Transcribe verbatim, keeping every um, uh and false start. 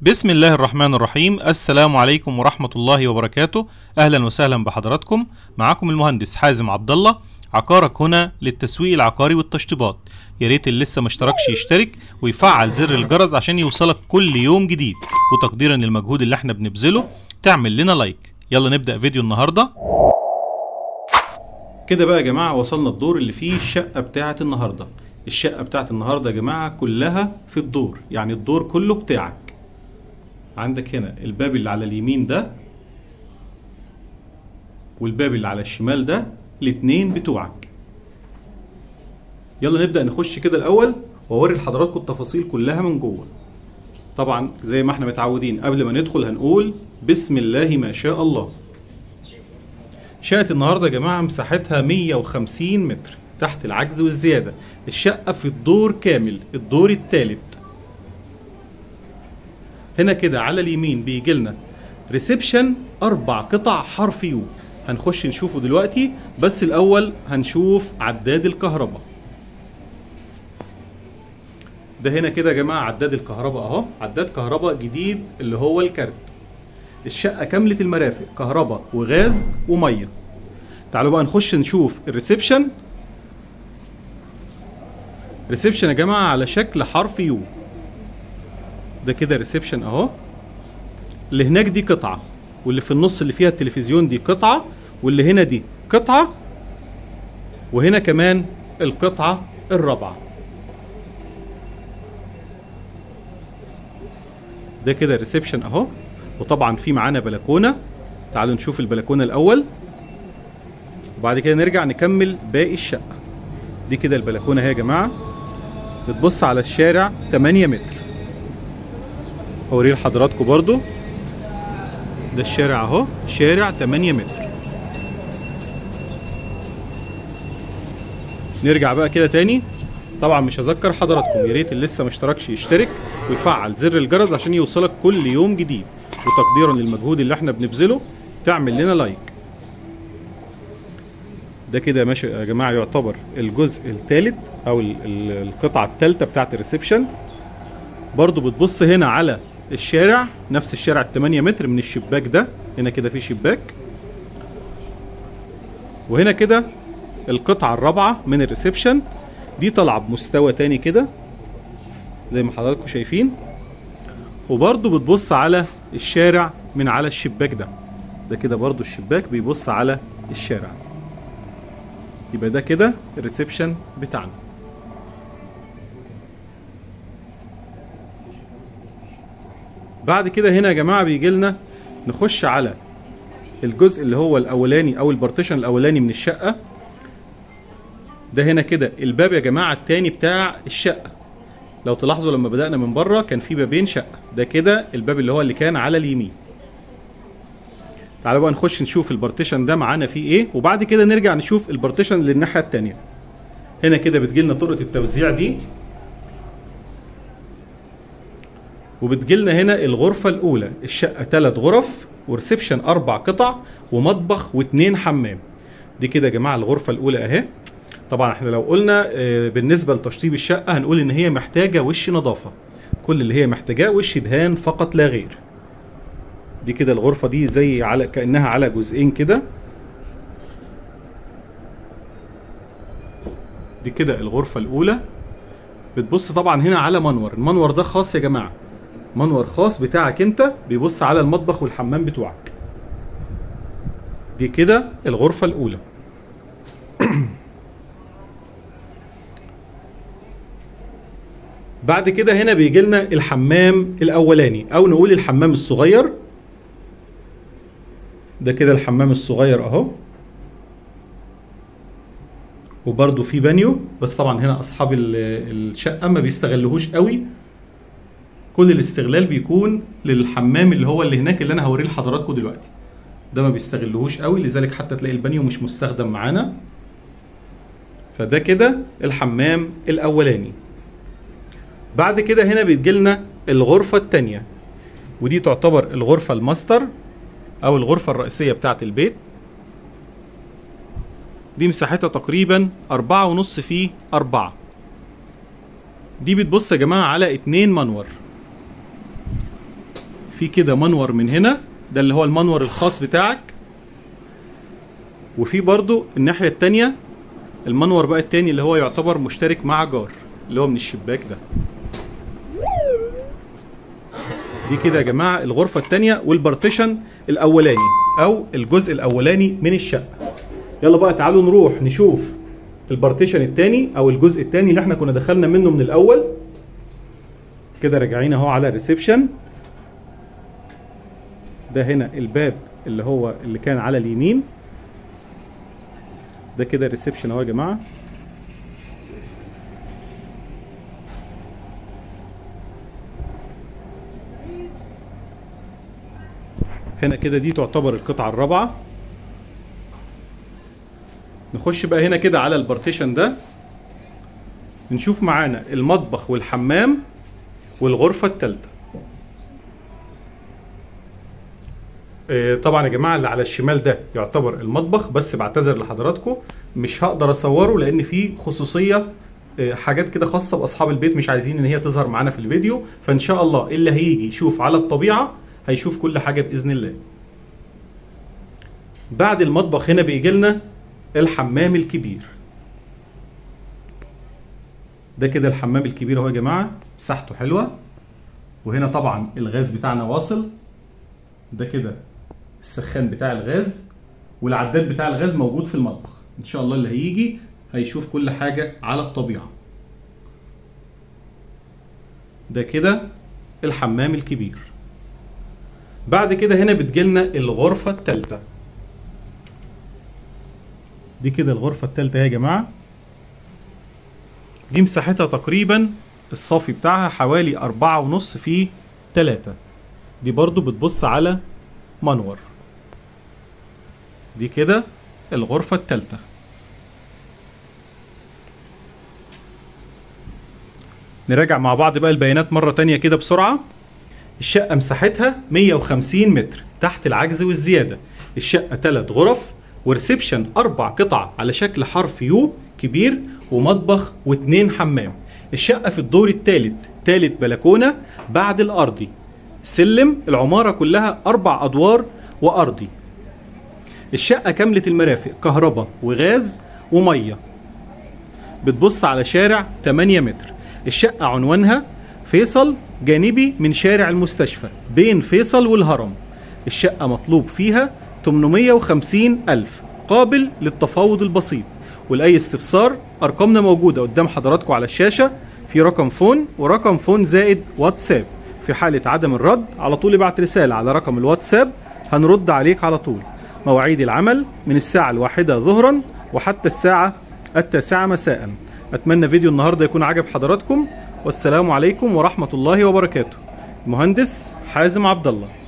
بسم الله الرحمن الرحيم. السلام عليكم ورحمة الله وبركاته. أهلا وسهلا بحضراتكم. معكم المهندس حازم عبد الله، عقارك هنا للتسويق العقاري والتشطيبات. يا ريت اللي لسه ما اشتركش يشترك ويفعل زر الجرس عشان يوصلك كل يوم جديد، وتقديرا للمجهود اللي احنا بنبذله تعمل لنا لايك. يلا نبدأ فيديو النهاردة. كده بقى يا جماعة وصلنا الدور اللي فيه الشقة بتاعة النهاردة. الشقة بتاعة النهاردة يا جماعة كلها في الدور، يعني الدور كله بتاعك. عندك هنا الباب اللي على اليمين ده والباب اللي على الشمال ده، الاتنين بتوعك. يلا نبدأ نخش كده الأول وأوري لحضراتكم التفاصيل كلها من جوه. طبعا زي ما احنا متعودين قبل ما ندخل هنقول بسم الله ما شاء الله. شقة النهارده يا جماعة مساحتها مية وخمسين متر تحت العجز والزيادة. الشقة في الدور كامل، الدور الثالث. هنا كده على اليمين بيجي لنا ريسبشن اربع قطع حرف يو، هنخش نشوفه دلوقتي، بس الاول هنشوف عداد الكهرباء. ده هنا كده يا جماعه عداد الكهرباء اهو، عداد كهرباء جديد اللي هو الكارت. الشقه كامله المرافق، كهرباء وغاز وميه. تعالوا بقى نخش نشوف الريسبشن. ريسبشن يا جماعه على شكل حرف يو. ده كده ريسبشن اهو. اللي هناك دي قطعه، واللي في النص اللي فيها التلفزيون دي قطعه، واللي هنا دي قطعه، وهنا كمان القطعه الرابعه. ده كده ريسبشن اهو. وطبعا في معانا بلكونه. تعالوا نشوف البلكونه الاول وبعد كده نرجع نكمل باقي الشقه. دي كده البلكونه اهي يا جماعه، بتبص على الشارع تمانية متر. هوريه لحضراتكم برضو. ده الشارع اهو، شارع تمانية متر. نرجع بقى كده تاني. طبعا مش هذكر حضراتكم، يا ريت اللي لسه ما اشتركش يشترك ويفعل زر الجرس عشان يوصلك كل يوم جديد، وتقديرا للمجهود اللي احنا بنبذله تعمل لنا لايك. ده كده ماشي يا جماعه، يعتبر الجزء الثالث او القطعه الثالثه بتاعت الريسبشن. برضو بتبص هنا على الشارع، نفس الشارع التمانية متر من الشباك ده. هنا كده في شباك، وهنا كده القطعة الرابعة من الريسبشن. دي طالعة بمستوى تاني كده زي ما حضراتكم شايفين، وبرضو بتبص على الشارع من على الشباك ده. ده كده برضو الشباك بيبص على الشارع. يبقى ده كده الريسبشن بتاعنا. بعد كده هنا يا جماعه بيجي لنا نخش على الجزء اللي هو الاولاني او البارتيشن الاولاني من الشقه. ده هنا كده الباب يا جماعه التاني بتاع الشقه. لو تلاحظوا لما بدأنا من بره كان في بابين شقه. ده كده الباب اللي هو اللي كان على اليمين. تعالوا بقى نخش نشوف البارتيشن ده معانا فيه ايه، وبعد كده نرجع نشوف البارتيشن اللي الناحيه التانيه. هنا كده بتجي لنا طرقه التوزيع دي، وبتجيلنا هنا الغرفة الأولى. الشقة ثلاث غرف وريسبشن أربع قطع ومطبخ واثنين حمام. دي كده يا جماعة الغرفة الأولى أهي. طبعا احنا لو قلنا بالنسبة لتشطيب الشقة هنقول إن هي محتاجة وش نظافة. كل اللي هي محتاجاه وش دهان فقط لا غير. دي كده الغرفة دي زي على كأنها على جزئين كده. دي كده الغرفة الأولى. بتبص طبعا هنا على منور. المنور ده خاص يا جماعة، منور خاص بتاعك انت، بيبص على المطبخ والحمام بتوعك. دي كده الغرفة الأولى. بعد كده هنا بيجي لنا الحمام الأولاني أو نقول الحمام الصغير. ده كده الحمام الصغير أهو، وبرده في بانيو، بس طبعا هنا أصحاب الشقة ما بيستغلوهوش قوي. كل الاستغلال بيكون للحمام اللي هو اللي هناك اللي انا هوريه لحضراتكم دلوقتي. ده ما بيستغلوهوش قوي، لذلك حتى تلاقي البانيو مش مستخدم معانا. فده كده الحمام الاولاني. بعد كده هنا بتجيلنا الغرفة التانية، ودي تعتبر الغرفة الماستر او الغرفة الرئيسية بتاعت البيت. دي مساحتها تقريبا أربعة ونص في أربعة. دي بتبص يا جماعة على اتنين منور. في كده منور من هنا، ده اللي هو المنور الخاص بتاعك. وفي برضو الناحية التانية المنور بقى التاني اللي هو يعتبر مشترك مع جار، اللي هو من الشباك ده. دي كده يا جماعة الغرفة التانية والبارتيشن الأولاني أو الجزء الأولاني من الشقة. يلا بقى تعالوا نروح نشوف البارتيشن التاني أو الجزء التاني اللي احنا كنا دخلنا منه من الأول. كده راجعين اهو على الريسبشن. ده هنا الباب اللي هو اللي كان على اليمين. ده كده الريسبشن اهو يا جماعة. هنا كده دي تعتبر القطعة الرابعة. نخش بقى هنا كده على البارتيشن ده، نشوف معانا المطبخ والحمام والغرفة الثالثة. طبعا يا جماعة اللي على الشمال ده يعتبر المطبخ، بس بعتذر لحضراتكم مش هقدر اصوره لان فيه خصوصية، حاجات كده خاصة باصحاب البيت مش عايزين ان هي تظهر معانا في الفيديو. فان شاء الله اللي هيجي يشوف على الطبيعة هيشوف كل حاجة بإذن الله. بعد المطبخ هنا بيجي لنا الحمام الكبير. ده كده الحمام الكبير اهو يا جماعة، مساحته حلوة. وهنا طبعا الغاز بتاعنا واصل. ده كده السخان بتاع الغاز، والعداد بتاع الغاز موجود في المطبخ. ان شاء الله اللي هيجي هيشوف كل حاجة على الطبيعة. ده كده الحمام الكبير. بعد كده هنا بتجيلنا الغرفة الثالثة. دي كده الغرفة الثالثة يا جماعة. دي مساحتها تقريبا الصافي بتاعها حوالي أربعة ونص في تلاتة. دي برضو بتبص على منور. دي كده الغرفة الثالثة. نراجع مع بعض بقى البيانات مرة تانية كده بسرعة. الشقة مساحتها مية وخمسين متر تحت العجز والزيادة. الشقة ثلاث غرف وريسبشن أربع قطع على شكل حرف يو كبير، ومطبخ واتنين حمام. الشقة في الدور الثالث، ثالث بلكونة بعد الأرضي. سلم العمارة كلها أربع أدوار وأرضي. الشقة كاملة المرافق، كهرباء وغاز ومية. بتبص على شارع تمانية متر. الشقة عنوانها فيصل، جانبي من شارع المستشفى بين فيصل والهرم. الشقة مطلوب فيها تمنمية وخمسين ألف، قابل للتفاوض البسيط. ولأي استفسار أرقامنا موجودة قدام حضراتكم على الشاشة، في رقم فون ورقم فون زائد واتساب. في حالة عدم الرد على طول ابعت رسالة على رقم الواتساب، هنرد عليك على طول. مواعيد العمل من الساعة الواحدة ظهرا وحتى الساعة التاسعة مساء. أتمنى فيديو النهاردة يكون عجب حضراتكم، والسلام عليكم ورحمة الله وبركاته. المهندس حازم عبد الله.